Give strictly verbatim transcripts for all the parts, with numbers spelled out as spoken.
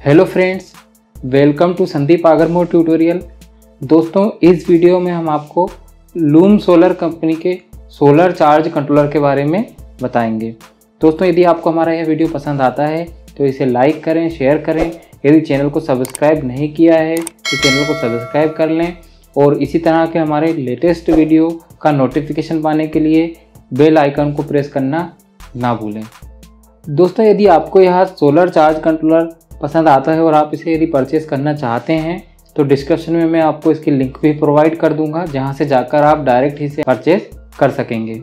Hello friends, welcome to Sandeep Agarmore tutorial. दोस्तों, इस video में हम आपको लूम सोलर कंपनी के सोलर चार्ज कंट्रोलर के बारे में बताएंगे। दोस्तों, यदि आपको हमारा यह वीडियो पसंद आता है तो इसे लाइक करें, शेयर करें। यदि चैनल को सब्सक्राइब नहीं किया है तो चैनल को सब्सक्राइब कर लें और इसी तरह के हमारे लेटेस्ट वीडियो का नोटिफिकेशन पाने के लिए बेल आइकन को प्रेस करना ना भूलें। दोस्तों, यदि आपको यह सोलर चार्ज कंट्रोलर पसंद आता है और आप इसे यदि परचेज़ करना चाहते हैं तो डिस्क्रिप्शन में मैं आपको इसकी लिंक भी प्रोवाइड कर दूंगा, जहां से जाकर आप डायरेक्ट इसे परचेज कर सकेंगे।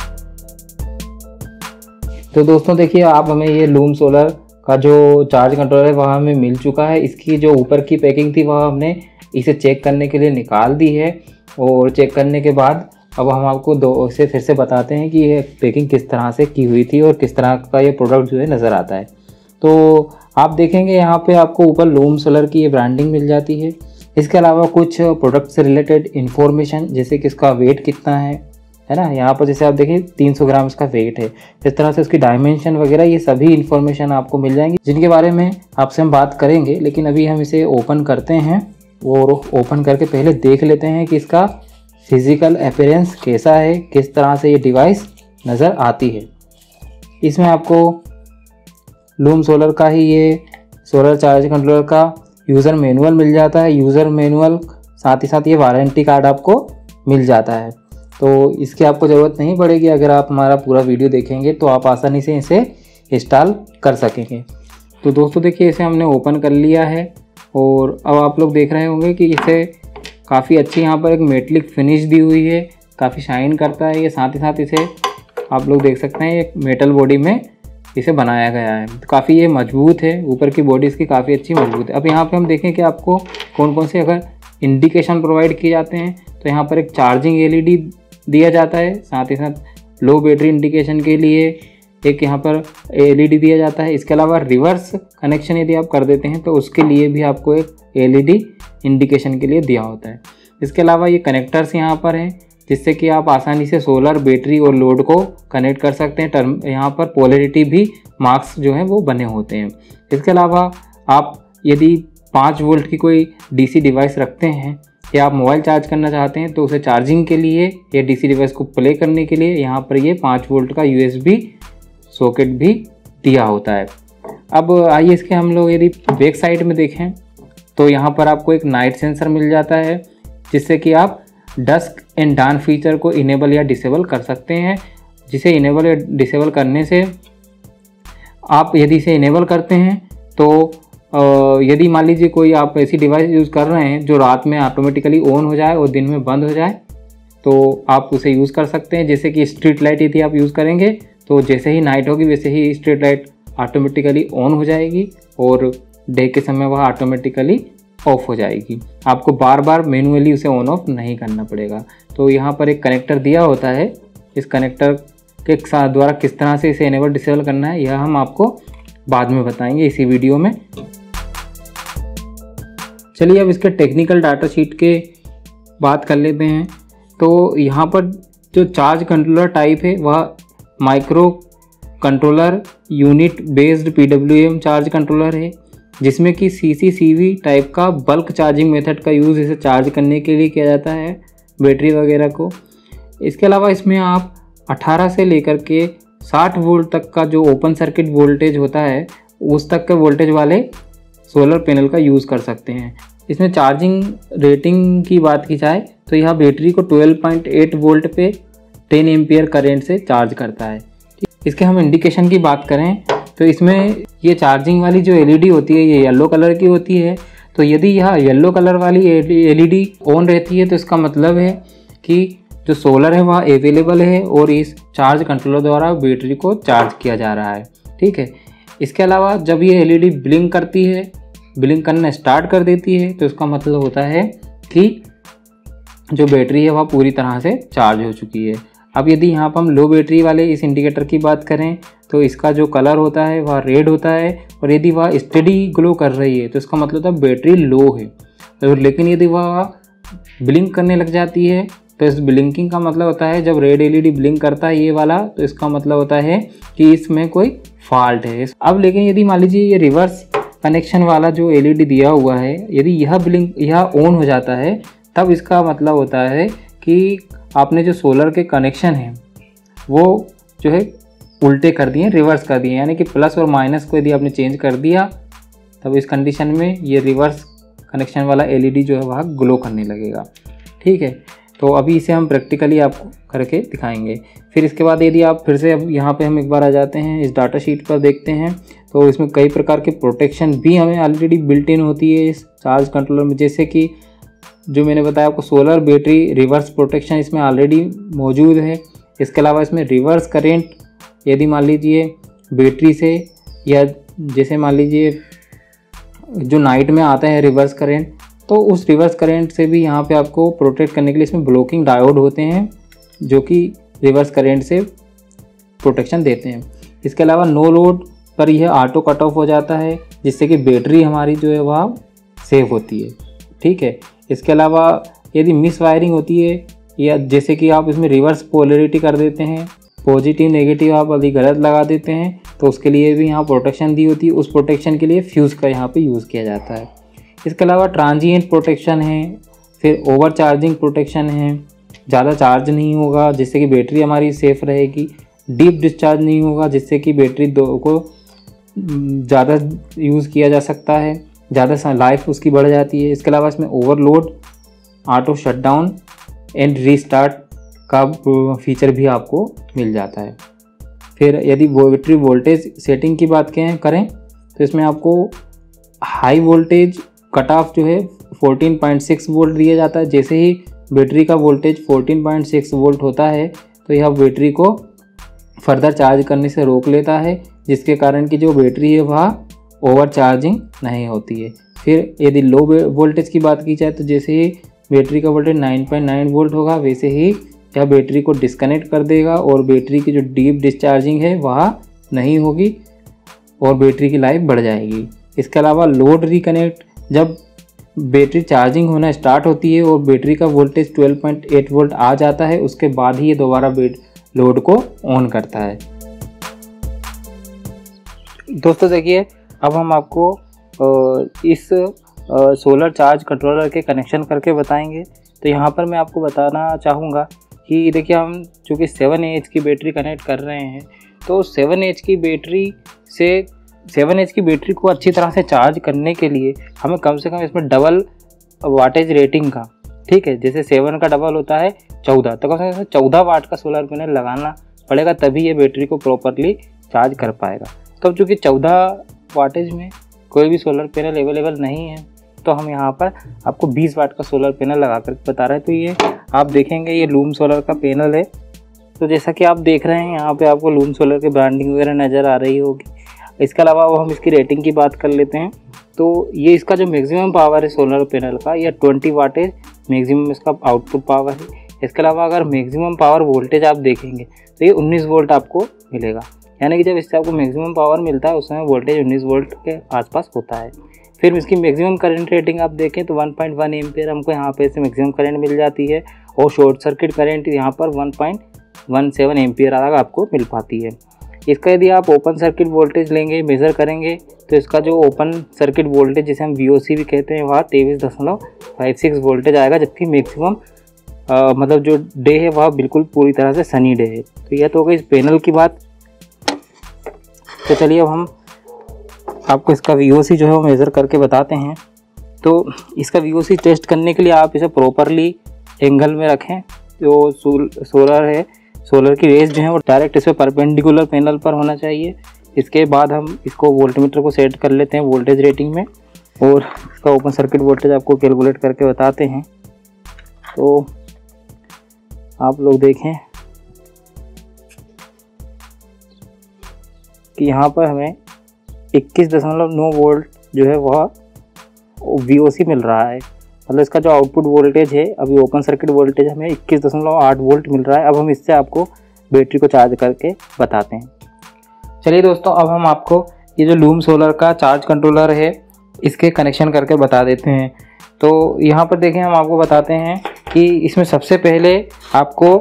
तो दोस्तों देखिए, आप हमें ये लूम सोलर का जो चार्ज कंट्रोलर है वह हमें मिल चुका है। इसकी जो ऊपर की पैकिंग थी वह हमने इसे चेक करने के लिए निकाल दी है और चेक करने के बाद अब हम आपको दो से फिर से बताते हैं कि ये पैकिंग किस तरह से की हुई थी और किस तरह का ये प्रोडक्ट जो है नज़र आता है। तो आप देखेंगे यहाँ पे आपको ऊपर लूम सोलर की ये ब्रांडिंग मिल जाती है। इसके अलावा कुछ प्रोडक्ट से रिलेटेड इन्फॉर्मेशन, जैसे कि इसका वेट कितना है है ना। यहाँ पर जैसे आप देखिए तीन सौ ग्राम इसका वेट है। इस तरह से उसकी डायमेंशन वगैरह ये सभी इन्फॉर्मेशन आपको मिल जाएंगी, जिनके बारे में आपसे हम बात करेंगे। लेकिन अभी हम इसे ओपन करते हैं और ओपन करके पहले देख लेते हैं कि इसका फिज़िकल अपीयरेंस कैसा है, किस तरह से ये डिवाइस नज़र आती है। इसमें आपको लूम सोलर का ही ये सोलर चार्ज कंट्रोलर का यूज़र मैनुअल मिल जाता है। यूज़र मैनुअल साथ ही साथ ये वारंटी कार्ड आपको मिल जाता है, तो इसकी आपको ज़रूरत नहीं पड़ेगी। अगर आप हमारा पूरा वीडियो देखेंगे तो आप आसानी से इसे इंस्टॉल कर सकेंगे। तो दोस्तों देखिए, इसे हमने ओपन कर लिया है और अब आप लोग देख रहे होंगे कि इसे काफ़ी अच्छी यहाँ पर एक मेटलिक फिनिश दी हुई है, काफ़ी शाइन करता है ये। साथ ही साथ इसे आप लोग देख सकते हैं एक मेटल बॉडी में इसे बनाया गया है, तो काफ़ी ये मजबूत है। ऊपर की बॉडी इसकी काफ़ी अच्छी मजबूत है। अब यहाँ पे हम देखें कि आपको कौन कौन से अगर इंडिकेशन प्रोवाइड किए जाते हैं तो यहाँ पर एक चार्जिंग एलईडी दिया जाता है, साथ ही साथ लो बैटरी इंडिकेशन के लिए एक यहाँ पर एलईडी दिया जाता है। इसके अलावा रिवर्स कनेक्शन यदि आप कर देते हैं तो उसके लिए भी आपको एक एलईडी इंडिकेशन के लिए दिया होता है। इसके अलावा ये कनेक्टर्स यहाँ पर हैं, जिससे कि आप आसानी से सोलर, बैटरी और लोड को कनेक्ट कर सकते हैं। टर्म यहाँ पर पोलैरिटी भी मार्क्स जो हैं वो बने होते हैं। इसके अलावा आप यदि पाँच वोल्ट की कोई डीसी डिवाइस रखते हैं या आप मोबाइल चार्ज करना चाहते हैं तो उसे चार्जिंग के लिए या डीसी डिवाइस को प्ले करने के लिए यहाँ पर ये पाँच वोल्ट का यूएसबी सॉकेट भी दिया होता है। अब आइए इसके हम लोग यदि बैक साइड में देखें तो यहाँ पर आपको एक नाइट सेंसर मिल जाता है, जिससे कि आप डस्क एंड डार्क फीचर को इनेबल या डिसेबल कर सकते हैं। जिसे इनेबल या डिसेबल करने से आप यदि इसे इनेबल करते हैं तो यदि मान लीजिए कोई आप ऐसी डिवाइस यूज़ कर रहे हैं जो रात में ऑटोमेटिकली ऑन हो जाए और दिन में बंद हो जाए, तो आप उसे यूज़ कर सकते हैं। जैसे कि स्ट्रीट लाइट यदि आप यूज़ करेंगे तो जैसे ही नाइट होगी वैसे ही स्ट्रीट लाइट ऑटोमेटिकली ऑन हो जाएगी और डे के समय वह ऑटोमेटिकली ऑफ हो जाएगी। आपको बार बार मैन्युअली उसे ऑन ऑफ नहीं करना पड़ेगा। तो यहाँ पर एक कनेक्टर दिया होता है, इस कनेक्टर के साथ द्वारा किस तरह से इसे इनेबल डिसेबल करना है यह हम आपको बाद में बताएंगे इसी वीडियो में। चलिए अब इसके टेक्निकल डाटा शीट के बात कर लेते हैं। तो यहाँ पर जो चार्ज कंट्रोलर टाइप है वह micro controller unit based PWM charge controller है, जिसमें कि सीसीसीवी टाइप का बल्क चार्जिंग मेथड का यूज़ इसे चार्ज करने के लिए किया जाता है, बैटरी वगैरह को। इसके अलावा इसमें आप अठारह से लेकर के साठ वोल्ट तक का जो ओपन सर्किट वोल्टेज होता है उस तक के वोल्टेज वाले सोलर पैनल का यूज़ कर सकते हैं। इसमें चार्जिंग रेटिंग की बात की जाए तो यह बैटरी को बारह पॉइंट आठ वोल्ट पे दस एम्पियर करंट से चार्ज करता है। इसके हम इंडिकेशन की बात करें तो इसमें ये चार्जिंग वाली जो एलईडी होती है ये येलो कलर की होती है। तो यदि यह येलो कलर वाली एलईडी ऑन रहती है तो इसका मतलब है कि जो सोलर है वह अवेलेबल है और इस चार्ज कंट्रोलर द्वारा बैटरी को चार्ज किया जा रहा है। ठीक है। इसके अलावा जब ये एलईडी ब्लिंक करती है, ब्लिंक करना स्टार्ट कर देती है, तो इसका मतलब होता है कि जो बैटरी है वह पूरी तरह से चार्ज हो चुकी है। अब यदि यहाँ पर हम लो बैटरी वाले इस इंडिकेटर की बात करें तो इसका जो कलर होता है वह रेड होता है और यदि वह स्टेडी ग्लो कर रही है तो इसका मतलब होता है बैटरी लो है। तो लेकिन यदि वह ब्लिंक करने लग जाती है तो इस ब्लिंकिंग का मतलब होता है जब रेड एलईडी ब्लिंक करता है ये वाला, तो इसका मतलब होता है कि इसमें कोई फॉल्ट है। अब लेकिन यदि मान लीजिए ये रिवर्स कनेक्शन वाला जो एलईडी दिया हुआ है, यदि यह ब्लिंक यह ऑन हो जाता है तब इसका मतलब होता है कि आपने जो सोलर के कनेक्शन हैं वो जो है उल्टे कर दिए, रिवर्स कर दिए, यानी कि प्लस और माइनस को यदि आपने चेंज कर दिया तब इस कंडीशन में ये रिवर्स कनेक्शन वाला एलईडी जो है वह ग्लो करने लगेगा। ठीक है, तो अभी इसे हम प्रैक्टिकली आपको करके दिखाएंगे। फिर इसके बाद यदि आप फिर से अब यहाँ पे हम एक बार आ जाते हैं, इस डाटा शीट पर देखते हैं, तो इसमें कई प्रकार के प्रोटेक्शन भी हमें ऑलरेडी बिल्ट इन होती है इस चार्ज कंट्रोलर में, जैसे कि जो मैंने बताया आपको सोलर बैटरी रिवर्स प्रोटेक्शन इसमें ऑलरेडी मौजूद है। इसके अलावा इसमें रिवर्स करेंट यदि मान लीजिए बैटरी से, या जैसे मान लीजिए जो नाइट में आता है रिवर्स करेंट, तो उस रिवर्स करंट से भी यहाँ पे आपको प्रोटेक्ट करने के लिए इसमें ब्लॉकिंग डायोड होते हैं जो कि रिवर्स करंट से प्रोटेक्शन देते हैं। इसके अलावा नो लोड पर यह ऑटो कट ऑफ हो जाता है, जिससे कि बैटरी हमारी जो है वह सेव होती है। ठीक है, इसके अलावा यदि मिस वायरिंग होती है, या जैसे कि आप इसमें रिवर्स पोलरिटी कर देते हैं, पॉजिटिव नेगेटिव आप यदि गलत लगा देते हैं, तो उसके लिए भी यहाँ प्रोटेक्शन दी होती है। उस प्रोटेक्शन के लिए फ्यूज़ का यहाँ पे यूज़ किया जाता है। इसके अलावा ट्रांजिएंट प्रोटेक्शन है, फिर ओवर चार्जिंग प्रोटेक्शन है, ज़्यादा चार्ज नहीं होगा जिससे कि बैटरी हमारी सेफ़ रहेगी, डीप डिस्चार्ज नहीं होगा जिससे कि बैटरी दो को ज़्यादा यूज़ किया जा सकता है, ज़्यादा लाइफ उसकी बढ़ जाती है। इसके अलावा इसमें overload, auto shutdown and restart का फीचर भी आपको मिल जाता है। फिर यदि बैटरी वोल्टेज सेटिंग की बात करें तो इसमें आपको हाई वोल्टेज कट ऑफ जो है चौदह पॉइंट छह वोल्ट दिया जाता है। जैसे ही बैटरी का वोल्टेज चौदह पॉइंट छह वोल्ट होता है तो यह बैटरी को फर्दर चार्ज करने से रोक लेता है, जिसके कारण कि जो बैटरी है वह ओवर चार्जिंग नहीं होती है। फिर यदि लो वोल्टेज की बात की जाए तो जैसे ही बैटरी का वोल्टेज नौ पॉइंट नौ वोल्ट होगा वैसे ही यह बैटरी को डिस्कनेक्ट कर देगा और बैटरी की जो डीप डिस्चार्जिंग है वह नहीं होगी और बैटरी की लाइफ बढ़ जाएगी। इसके अलावा लोड रिकनेक्ट, जब बैटरी चार्जिंग होना स्टार्ट होती है और बैटरी का वोल्टेज बारह पॉइंट आठ वोल्ट आ जाता है, उसके बाद ही ये दोबारा बैट लोड को ऑन करता है। दोस्तों देखिए, अब हम आपको इस सोलर चार्ज कंट्रोलर के कनेक्शन करके बताएंगे। तो यहाँ पर मैं आपको बताना चाहूँगा कि देखिए, हम चूँकि सेवन एच की बैटरी कनेक्ट कर रहे हैं, तो सेवन एच की बैटरी से सेवन एच की बैटरी को अच्छी तरह से चार्ज करने के लिए हमें कम से कम इसमें डबल वाटेज रेटिंग का, ठीक है, जैसे सेवन का डबल होता है चौदह, तो कम से कम चौदह वाट का सोलर पैनल लगाना पड़ेगा, तभी ये बैटरी को प्रॉपरली चार्ज कर पाएगा। तो चूँकि चौदह वाटेज में कोई भी सोलर पैनल अवेलेबल नहीं है, तो हम यहाँ पर आपको बीस वाट का सोलर पैनल लगा कर बता रहे हैं। तो ये आप देखेंगे, ये लूम सोलर का पैनल है। तो जैसा कि आप देख रहे हैं, यहाँ पे आपको लूम सोलर की ब्रांडिंग वगैरह नज़र आ रही होगी। इसके अलावा वो हम इसकी रेटिंग की बात कर लेते हैं। तो ये इसका जो मैक्सिमम पावर है सोलर पैनल का, यह ट्वेंटी वाटेज मैक्सिमम इसका आउटपुट पावर है। इसके अलावा अगर मैक्सिमम पावर वोल्टेज आप देखेंगे तो ये उन्नीस वोल्ट आपको मिलेगा, यानी कि जब इससे आपको मैक्सिमम पावर मिलता है उस समय वोल्टेज उन्नीस वोल्ट के आसपास होता है। फिर इसकी मैक्सिमम करंट रेटिंग आप देखें तो वन पॉइंट वन एम्पियर हमको यहाँ पे से मैक्सिमम करंट मिल जाती है, और शॉर्ट सर्किट करंट यहाँ पर one point one seven ampere तक आपको मिल पाती है। इसका यदि आप ओपन सर्किट वोल्टेज लेंगे, मेज़र करेंगे, तो इसका जो ओपन सर्किट वोल्टेज जिसे हम वी ओ सी भी कहते हैं वह तेईस दशमलव फाइव सिक्स वोल्टेज आएगा, जबकि मैक्सिमम मतलब जो डे है वह बिल्कुल पूरी तरह से सनी डे है। तो यह तो हो गई इस पैनल की बात। तो चलिए अब हम आपको इसका वी ओ सी जो है वो मेज़र करके बताते हैं। तो इसका वी ओ सी टेस्ट करने के लिए आप इसे प्रॉपरली एंगल में रखें। जो सोलर है, सोलर की रेज जो है वो डायरेक्ट इस पर परपेंडिकुलर पैनल पर होना चाहिए। इसके बाद हम इसको वोल्टमीटर को सेट कर लेते हैं वोल्टेज रेटिंग में, और इसका ओपन सर्किट वोल्टेज आपको कैलकुलेट करके बताते हैं। तो आप लोग देखें कि यहाँ पर हमें इक्कीस दशमलव नौ वोल्ट जो है वह वी ओ सी मिल रहा है। मतलब इसका जो आउटपुट वोल्टेज है, अभी ओपन सर्किट वोल्टेज हमें इक्कीस दशमलव आठ वोल्ट मिल रहा है। अब हम इससे आपको बैटरी को चार्ज करके बताते हैं। चलिए दोस्तों, अब हम आपको ये जो लूम सोलर का चार्ज कंट्रोलर है इसके कनेक्शन करके बता देते हैं। तो यहाँ पर देखें, हम आपको बताते हैं कि इसमें सबसे पहले आपको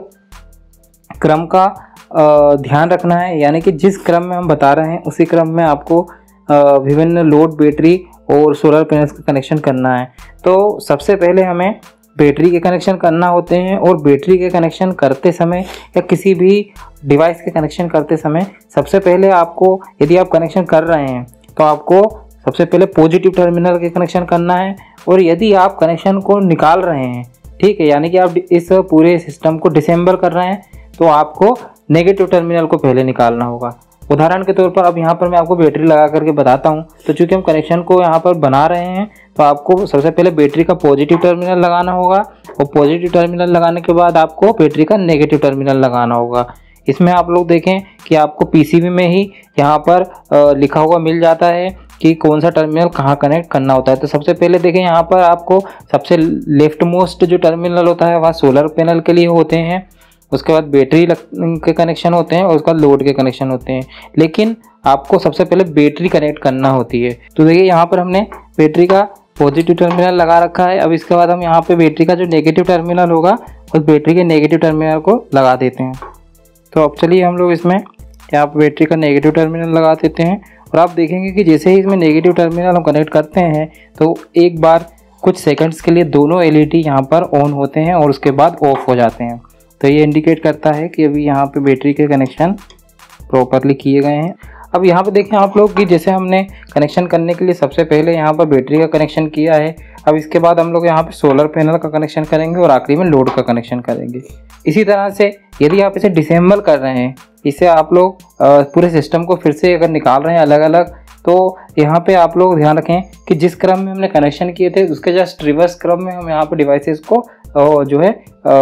क्रम का ध्यान रखना है, यानी कि जिस क्रम में हम बता रहे हैं उसी क्रम में आपको विभिन्न लोड बैटरी और सोलर पैनल्स का कनेक्शन करना है। तो सबसे पहले हमें बैटरी के कनेक्शन करना होते हैं, और बैटरी के कनेक्शन करते समय या किसी भी डिवाइस के कनेक्शन करते समय सबसे पहले आपको, यदि आप कनेक्शन कर रहे हैं तो आपको सबसे पहले पॉजिटिव टर्मिनल के कनेक्शन करना है। और यदि आप कनेक्शन को निकाल रहे हैं, ठीक है, यानी कि आप इस पूरे सिस्टम को डिसेंबल कर रहे हैं, तो आपको नेगेटिव टर्मिनल को पहले निकालना होगा। उदाहरण के तौर पर अब यहाँ पर मैं आपको बैटरी लगा करके बताता हूँ। तो चूँकि हम कनेक्शन को यहाँ पर बना रहे हैं, तो आपको सबसे पहले बैटरी का पॉजिटिव टर्मिनल लगाना होगा, और पॉजिटिव टर्मिनल लगाने के बाद आपको बैटरी का नेगेटिव टर्मिनल लगाना होगा। इसमें आप लोग देखें कि आपको पीसीबी में ही यहाँ पर लिखा हुआ मिल जाता है कि कौन सा टर्मिनल कहाँ कनेक्ट करना होता है। तो सबसे पहले देखें, यहाँ पर आपको सबसे लेफ्ट मोस्ट जो टर्मिनल होता है वह सोलर पैनल के लिए होते हैं, उसके बाद बैटरी के कनेक्शन होते हैं, और उसके बाद लोड के कनेक्शन होते हैं। लेकिन आपको सबसे पहले बैटरी कनेक्ट करना होती है। तो देखिए यहाँ पर हमने बैटरी का पॉजिटिव टर्मिनल लगा रखा है। अब इसके बाद हम यहाँ पे बैटरी का जो नेगेटिव टर्मिनल होगा उस बैटरी के नेगेटिव टर्मिनल को लगा देते हैं। तो अब चलिए हम लोग इसमें यहाँ पर बैटरी का नेगेटिव टर्मिनल लगा देते हैं, और आप देखेंगे कि जैसे ही इसमें नेगेटिव टर्मिनल हम कनेक्ट करते हैं तो एक बार कुछ सेकंड्स के लिए दोनों एलईडी यहाँ पर ऑन होते हैं और उसके बाद ऑफ हो जाते हैं। तो ये इंडिकेट करता है कि अभी यहाँ पे बैटरी के कनेक्शन प्रॉपरली किए गए हैं। अब यहाँ पे देखें आप लोग कि जैसे हमने कनेक्शन करने के लिए सबसे पहले यहाँ पर बैटरी का कनेक्शन किया है, अब इसके बाद हम लोग यहाँ पे सोलर पैनल का कनेक्शन करेंगे और आखिरी में लोड का कनेक्शन करेंगे। इसी तरह से यदि आप इसे डिसेंबल कर रहे हैं, इसे आप लोग पूरे सिस्टम को फिर से अगर निकाल रहे हैं अलग अलग, तो यहाँ पे आप लोग ध्यान रखें कि जिस क्रम में हमने कनेक्शन किए थे उसके जस्ट रिवर्स क्रम में हम यहाँ पर डिवाइसेस को जो है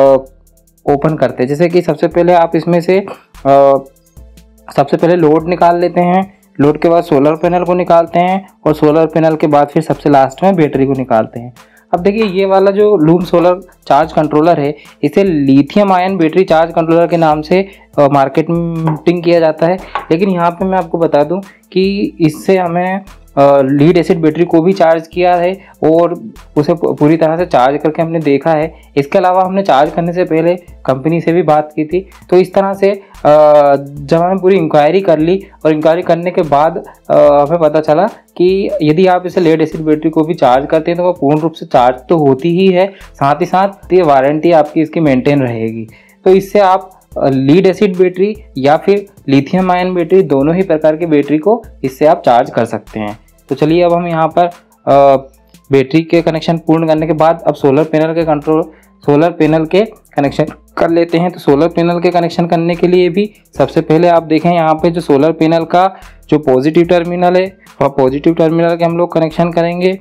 ओपन करते हैं। जैसे कि सबसे पहले आप इसमें से आ, सबसे पहले लोड निकाल लेते हैं, लोड के बाद सोलर पैनल को निकालते हैं, और सोलर पैनल के बाद फिर सबसे लास्ट में बैटरी को निकालते हैं। अब देखिए ये वाला जो लूम सोलर चार्ज कंट्रोलर है, इसे lithium ion battery charge controller के नाम से मार्केटिंग किया जाता है। लेकिन यहाँ पे मैं आपको बता दूँ कि इससे हमें लीड एसिड बैटरी को भी चार्ज किया है और उसे पूरी तरह से चार्ज करके हमने देखा है। इसके अलावा हमने चार्ज करने से पहले कंपनी से भी बात की थी। तो इस तरह से जब हमने पूरी इंक्वायरी कर ली, और इंक्वायरी करने के बाद हमें पता चला कि यदि आप इसे लीड एसिड बैटरी को भी चार्ज करते हैं तो वह पूर्ण रूप से चार्ज तो होती ही है, साथ ही साथ ये वारंटी आपकी इसकी मेंटेन रहेगी। तो इससे आप लीड एसिड बैटरी या फिर लिथियम आयन बैटरी, दोनों ही प्रकार की बैटरी को इससे आप चार्ज कर सकते हैं। तो चलिए अब हम यहाँ पर बैटरी के कनेक्शन पूर्ण करने के बाद अब सोलर पैनल के कंट्रोल सोलर पैनल के कनेक्शन कर लेते हैं। तो सोलर पैनल के कनेक्शन करने के लिए भी सबसे पहले आप देखें यहाँ पे जो सोलर पैनल का जो पॉजिटिव टर्मिनल है वह पॉजिटिव टर्मिनल के हम लोग कनेक्शन करेंगे।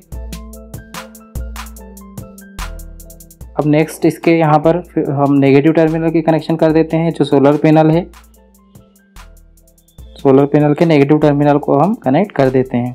अब नेक्स्ट इसके यहाँ पर हम नेगेटिव टर्मिनल की कनेक्शन कर देते हैं। जो सोलर पैनल है, सोलर पैनल के नेगेटिव टर्मिनल को हम कनेक्ट कर देते हैं।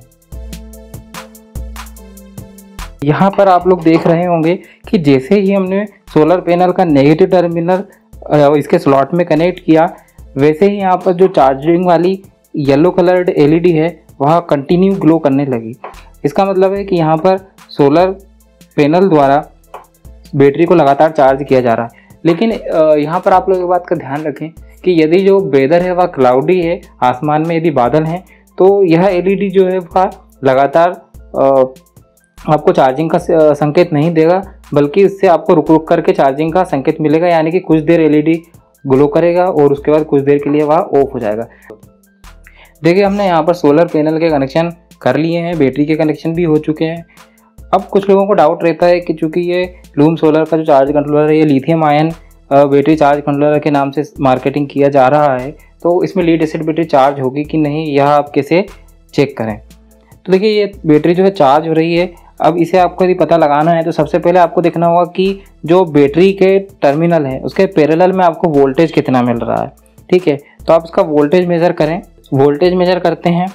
यहाँ पर आप लोग देख रहे होंगे कि जैसे ही हमने सोलर पैनल का नेगेटिव टर्मिनल इसके स्लॉट में कनेक्ट किया, वैसे ही यहाँ पर जो चार्जिंग वाली येलो कलर्ड एलईडी है वह कंटिन्यू ग्लो करने लगी। इसका मतलब है कि यहाँ पर सोलर पैनल द्वारा बैटरी को लगातार चार्ज किया जा रहा है। लेकिन यहाँ पर आप लोग एक बात का ध्यान रखें कि यदि जो वेदर है वह क्लाउडी है, आसमान में यदि बादल हैं, तो यह एलईडी जो है वह लगातार आपको चार्जिंग का संकेत नहीं देगा, बल्कि इससे आपको रुक रुक करके चार्जिंग का संकेत मिलेगा। यानी कि कुछ देर एलईडी ग्लो करेगा और उसके बाद कुछ देर के लिए वह ऑफ हो जाएगा। देखिए हमने यहाँ पर सोलर पैनल के कनेक्शन कर लिए हैं, बैटरी के कनेक्शन भी हो चुके हैं। अब कुछ लोगों को डाउट रहता है कि चूँकि ये लूम सोलर का जो चार्ज कंट्रोलर है ये lithium ion battery charge controller के नाम से मार्केटिंग किया जा रहा है, तो इसमें लीड एसिड बैटरी चार्ज होगी कि नहीं, यह आप कैसे चेक करें। तो देखिए ये बैटरी जो है चार्ज हो रही है। अब इसे आपको यदि पता लगाना है तो सबसे पहले आपको देखना होगा कि जो बैटरी के टर्मिनल है उसके पैरेलल में आपको वोल्टेज कितना मिल रहा है। ठीक है, तो आप इसका वोल्टेज मेज़र करें। वोल्टेज मेज़र करते हैं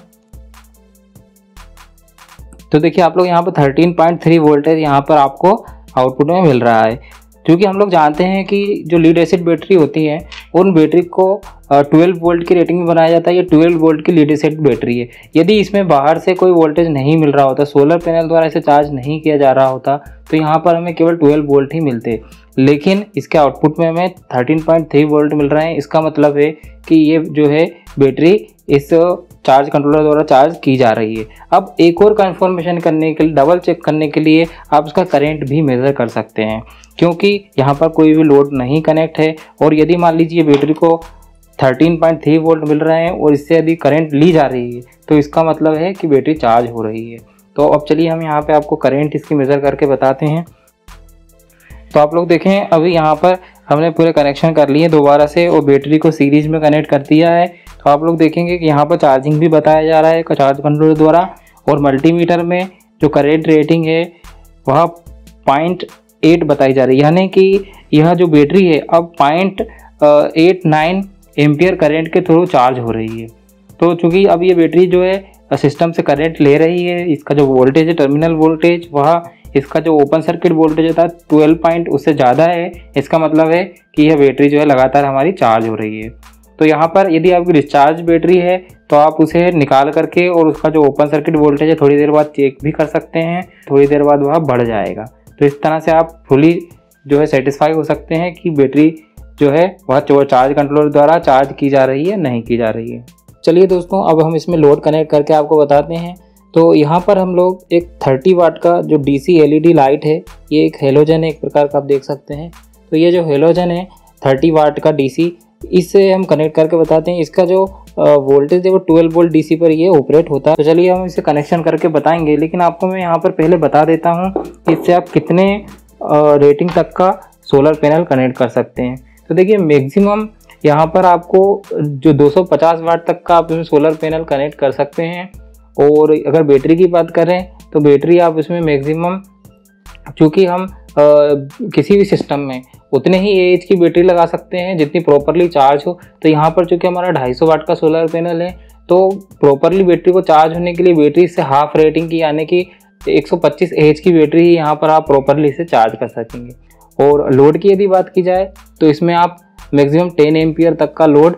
तो देखिए आप लोग यहाँ पर थर्टीन पॉइंट थ्री वोल्टेज यहाँ पर आपको आउटपुट में मिल रहा है। क्योंकि हम लोग जानते हैं कि जो लीड एसिड बैटरी होती है उन बैटरी को ट्वेल्व वोल्ट की रेटिंग में बनाया जाता है। ये ट्वेल्व वोल्ट की लीड एसिड बैटरी है। यदि इसमें बाहर से कोई वोल्टेज नहीं मिल रहा होता, सोलर पैनल द्वारा इसे चार्ज नहीं किया जा रहा होता, तो यहाँ पर हमें केवल ट्वेल्व वोल्ट ही मिलते। लेकिन इसके आउटपुट में हमें थर्टीन पॉइंट थ्री वोल्ट मिल रहे हैं। इसका मतलब है कि ये जो है बैटरी इस चार्ज कंट्रोलर द्वारा चार्ज की जा रही है। अब एक और कंफर्मेशन करने के लिए, डबल चेक करने के लिए आप उसका करंट भी मेज़र कर सकते हैं, क्योंकि यहाँ पर कोई भी लोड नहीं कनेक्ट है और यदि मान लीजिए बैटरी को थर्टीन पॉइंट थ्री वोल्ट मिल रहे हैं और इससे यदि करंट ली जा रही है तो इसका मतलब है कि बैटरी चार्ज हो रही है। तो अब चलिए हम यहाँ पे आपको करंट इसकी मेज़र करके बताते हैं। तो आप लोग देखें, अभी यहाँ पर हमने पूरे कनेक्शन कर लिए दोबारा से और बैटरी को सीरीज में कनेक्ट कर दिया है। तो आप लोग देखेंगे कि यहाँ पर चार्जिंग भी बताया जा रहा है चार्ज कंट्रोलर द्वारा, और मल्टीमीटर में जो करंट रेटिंग है वह पॉइंट एट बताई जा रही है, यानी कि यह जो बैटरी है अब point eight nine ampere current के थ्रू चार्ज हो रही है। तो चूँकि अब ये बैटरी जो है सिस्टम से करंट ले रही है, इसका जो वोल्टेज है टर्मिनल वोल्टेज वह इसका जो ओपन सर्किट वोल्टेज था ट्वेल्व पॉइंट उससे ज़्यादा है, इसका मतलब है कि यह बैटरी जो है लगातार हमारी चार्ज हो रही है। तो यहाँ पर यदि आपकी डिस्चार्ज बैटरी है तो आप उसे निकाल करके और उसका जो ओपन सर्किट वोल्टेज है थोड़ी देर बाद चेक भी कर सकते हैं, थोड़ी देर बाद वह बढ़ जाएगा। तो इस तरह से आप फुली जो है सेटिस्फाई हो सकते हैं कि बैटरी जो है वह चार्ज कंट्रोलर द्वारा चार्ज की जा रही है नहीं की जा रही है। चलिए दोस्तों, अब हम इसमें लोड कनेक्ट करके आपको बताते हैं। तो यहाँ पर हम लोग एक थर्टी वाट का जो डीसी एलईडी लाइट है, ये एक हेलोजन है एक प्रकार का, आप देख सकते हैं। तो ये जो हेलोजन है थर्टी वाट का डीसी, इससे हम कनेक्ट करके बताते हैं। इसका जो वोल्टेज है वो ट्वेल्व वोल्ट डीसी पर ये ऑपरेट होता है। तो चलिए हम इसे कनेक्शन करके बताएंगे, लेकिन आपको मैं यहाँ पर पहले बता देता हूँ कि इससे आप कितने रेटिंग तक का सोलर पैनल कनेक्ट कर सकते हैं। तो देखिए, मैक्सिमम यहाँ पर आपको जो दो सौ पचास वाट तक का आप इसमें सोलर पैनल कनेक्ट कर सकते हैं। और अगर बैटरी की बात करें तो बैटरी आप इसमें मैक्सिमम, चूँकि हम आ, किसी भी सिस्टम में उतने ही एच की बैटरी लगा सकते हैं जितनी प्रॉपरली चार्ज हो। तो यहाँ पर चूँकि हमारा ढाई सौ वाट का सोलर पैनल है, तो प्रॉपरली बैटरी को चार्ज होने के लिए बैटरी से हाफ रेटिंग की यानी कि एक सौ पच्चीस एच की बैटरी ही यहाँ पर आप प्रॉपरली इसे चार्ज कर सकेंगे। और लोड की यदि बात की जाए तो इसमें आप मैक्सिमम टेन एम्पियर तक का लोड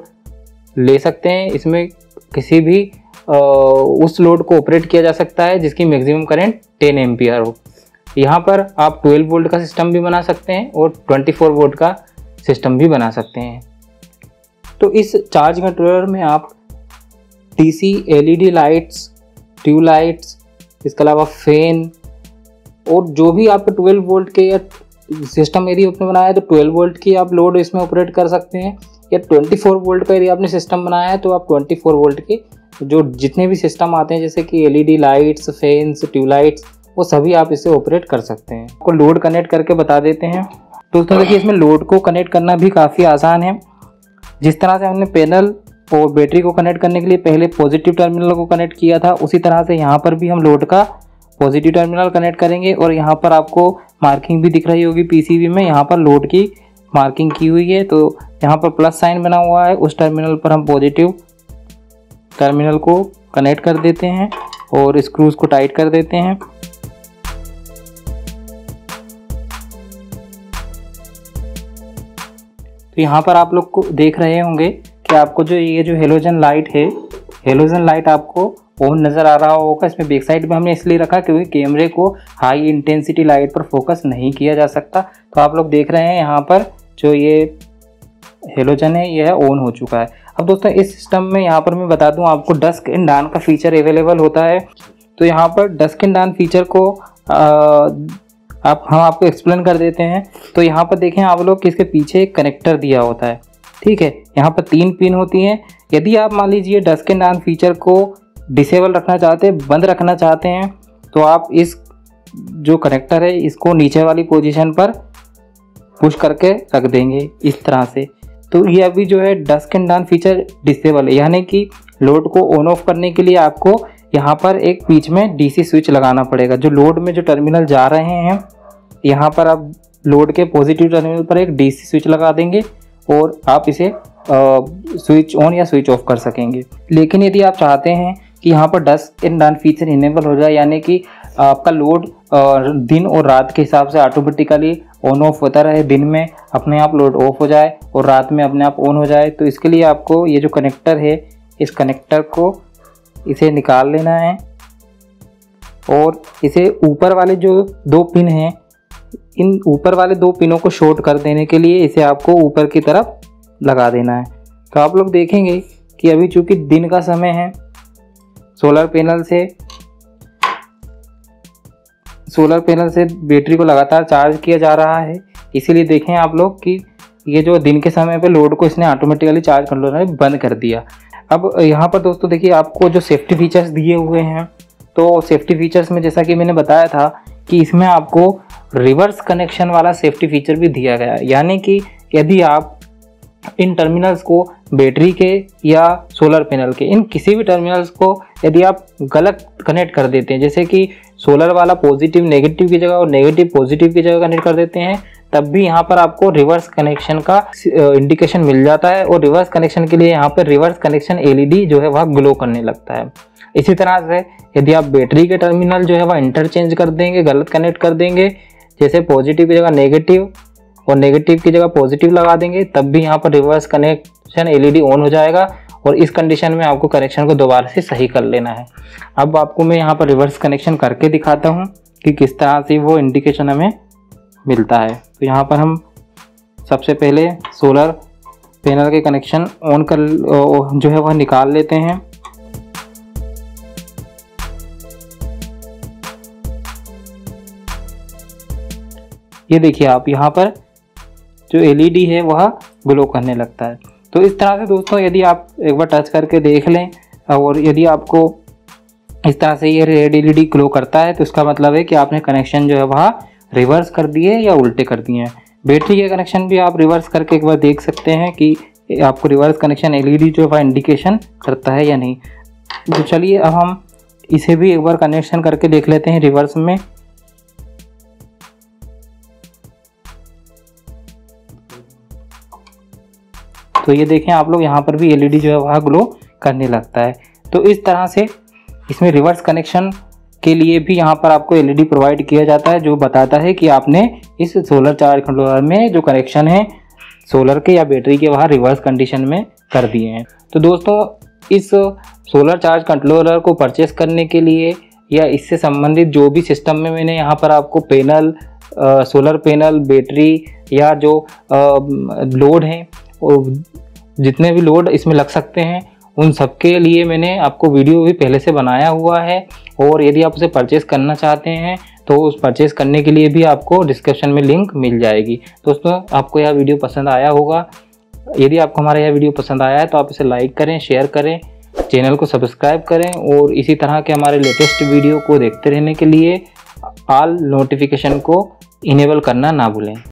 ले सकते हैं। इसमें किसी भी आ, उस लोड को ऑपरेट किया जा सकता है जिसकी मैक्सिमम करंट टेन एम्पियर हो। यहाँ पर आप ट्वेल्व वोल्ट का सिस्टम भी बना सकते हैं और ट्वेंटी फोर वोल्ट का सिस्टम भी बना सकते हैं। तो इस चार्ज कंट्रोलर में आप DC LED lights, tube lights, इसके अलावा फैन और जो भी आपके ट्वेल्व वोल्ट के या सिस्टम यदि आपने बनाया है तो ट्वेल्व वोल्ट की आप लोड इसमें ऑपरेट कर सकते हैं, या ट्वेंटी फोर वोल्ट का यदि आपने सिस्टम बनाया है तो आप ट्वेंटी फोर वोल्ट के जो जितने भी सिस्टम आते हैं जैसे कि LED lights, fans, tube lights, वो सभी आप इससे ऑपरेट कर सकते हैं। आपको लोड कनेक्ट करके बता देते हैं। दोस्तों देखिए, इसमें लोड को कनेक्ट करना भी काफ़ी आसान है। जिस तरह से हमने पैनल और बैटरी को कनेक्ट करने के लिए पहले पॉजिटिव टर्मिनल को कनेक्ट किया था, उसी तरह से यहाँ पर भी हम लोड का पॉजिटिव टर्मिनल कनेक्ट करेंगे। और यहाँ पर आपको मार्किंग भी दिख रही होगी पीसीबी में, यहाँ पर लोड की मार्किंग की हुई है। तो यहाँ पर प्लस साइन बना हुआ है, उस टर्मिनल पर हम पॉजिटिव टर्मिनल को कनेक्ट कर देते हैं और स्क्रूज को टाइट कर देते हैं। तो यहाँ पर आप लोग को देख रहे होंगे कि आपको जो ये जो हेलोजन लाइट है, हेलोजन लाइट आपको ऑन नज़र आ रहा होगा। इसमें बैक साइड में हमने इसलिए रखा क्योंकि कैमरे को हाई इंटेंसिटी लाइट पर फोकस नहीं किया जा सकता। तो आप लोग देख रहे हैं यहाँ पर जो ये हेलोजन है यह ऑन हो चुका है। अब दोस्तों इस सिस्टम में यहाँ पर मैं बता दूँ आपको डस्क एंड डान का फीचर अवेलेबल होता है। तो यहाँ पर डस्क एंड डान फीचर को आ, आप हम आपको एक्सप्लेन कर देते हैं। तो यहाँ पर देखें आप लोग कि इसके पीछे एक कनेक्टर दिया होता है, ठीक है। यहाँ पर तीन पिन होती हैं। यदि आप मान लीजिए डस्क एंड डान फीचर को डिसेबल रखना चाहते हैं, बंद रखना चाहते हैं, तो आप इस जो कनेक्टर है इसको नीचे वाली पोजीशन पर पुश करके रख देंगे इस तरह से। तो ये अभी जो है dusk and dawn feature disable है, यानी कि लोड को ऑन ऑफ करने के लिए आपको यहाँ पर एक बीच में डीसी स्विच लगाना पड़ेगा। जो लोड में जो टर्मिनल जा रहे हैं यहाँ पर आप लोड के पॉजिटिव टर्मिनल पर एक डीसी स्विच लगा देंगे और आप इसे स्विच ऑन या स्विच ऑफ कर सकेंगे। लेकिन यदि आप चाहते हैं कि यहाँ पर dusk and dawn feature enable हो जाए, यानी कि आपका लोड दिन और रात के हिसाब से ऑटोमेटिकली ऑन ऑफ होता रहे, दिन में अपने आप लोड ऑफ हो जाए और रात में अपने आप ऑन हो जाए, तो इसके लिए आपको ये जो कनेक्टर है इस कनेक्टर को इसे निकाल लेना है और इसे ऊपर वाले जो दो पिन हैं, इन ऊपर वाले दो पिनों को शॉर्ट कर देने के लिए इसे आपको ऊपर की तरफ लगा देना है। तो आप लोग देखेंगे कि अभी चूंकि दिन का समय है सोलर पैनल से सोलर पैनल से बैटरी को लगातार चार्ज किया जा रहा है। इसीलिए देखें आप लोग कि ये जो दिन के समय पे लोड को इसने ऑटोमेटिकली चार्ज कंट्रोलर ने बंद कर दिया। अब यहाँ पर दोस्तों देखिए आपको जो सेफ्टी फीचर्स दिए हुए हैं, तो सेफ्टी फीचर्स में जैसा कि मैंने बताया था कि इसमें आपको रिवर्स कनेक्शन वाला सेफ्टी फीचर भी दिया गया है। यानी कि यदि आप इन टर्मिनल्स को बैटरी के या सोलर पैनल के इन किसी भी टर्मिनल्स को यदि आप गलत कनेक्ट कर देते हैं, जैसे कि सोलर वाला पॉजिटिव नेगेटिव की जगह और नेगेटिव पॉजिटिव की जगह कनेक्ट कर देते हैं, तब भी यहाँ पर आपको रिवर्स कनेक्शन का इंडिकेशन मिल जाता है। और रिवर्स कनेक्शन के लिए यहाँ पर रिवर्स कनेक्शन एलईडी जो है वह ग्लो करने लगता है। इसी तरह से यदि आप बैटरी के टर्मिनल जो है वह इंटरचेंज कर देंगे, गलत कनेक्ट कर देंगे, जैसे पॉजिटिव की जगह नेगेटिव और नेगेटिव की जगह पॉजिटिव लगा देंगे, तब भी यहाँ पर रिवर्स कनेक्शन एलईडी ऑन हो जाएगा। और इस कंडीशन में आपको कनेक्शन को दोबारा से सही कर लेना है। अब आपको मैं यहाँ पर रिवर्स कनेक्शन करके दिखाता हूँ कि किस तरह से वो इंडिकेशन हमें मिलता है। तो यहाँ पर हम सबसे पहले सोलर पैनल के कनेक्शन ऑन कर जो है वह निकाल लेते हैं। ये देखिए आप यहाँ पर जो एलईडी है वह ग्लो करने लगता है। तो इस तरह से दोस्तों यदि आप एक बार टच करके देख लें और यदि आपको इस तरह से ये रेड एलईडी ग्लो करता है तो इसका मतलब है कि आपने कनेक्शन जो है वह रिवर्स कर दिए या उल्टे कर दिए हैं। बैटरी के कनेक्शन भी आप रिवर्स करके एक बार देख सकते हैं कि आपको रिवर्स कनेक्शन एलईडी जो है इंडिकेशन करता है या नहीं। तो चलिए अब हम इसे भी एक बार कनेक्शन करके देख लेते हैं रिवर्स में। तो ये देखें आप लोग, यहाँ पर भी एलईडी जो है वह ग्लो करने लगता है। तो इस तरह से इसमें रिवर्स कनेक्शन के लिए भी यहाँ पर आपको एलईडी प्रोवाइड किया जाता है, जो बताता है कि आपने इस सोलर चार्ज कंट्रोलर में जो कनेक्शन है सोलर के या बैटरी के वहाँ रिवर्स कंडीशन में कर दिए हैं। तो दोस्तों इस सोलर चार्ज कंट्रोलर को परचेस करने के लिए या इससे संबंधित जो भी सिस्टम में मैंने यहाँ पर आपको पैनल, सोलर पैनल, बैटरी या जो लोड हैं, जितने भी लोड इसमें लग सकते हैं, उन सब के लिए मैंने आपको वीडियो भी पहले से बनाया हुआ है। और यदि आप उसे परचेस करना चाहते हैं तो उस परचेस करने के लिए भी आपको डिस्क्रिप्शन में लिंक मिल जाएगी। दोस्तों आपको यह वीडियो पसंद आया होगा। यदि आपको हमारा यह वीडियो पसंद आया है तो आप इसे लाइक करें, शेयर करें, चैनल को सब्सक्राइब करें और इसी तरह के हमारे लेटेस्ट वीडियो को देखते रहने के लिए ऑल नोटिफिकेशन को इनेबल करना ना भूलें।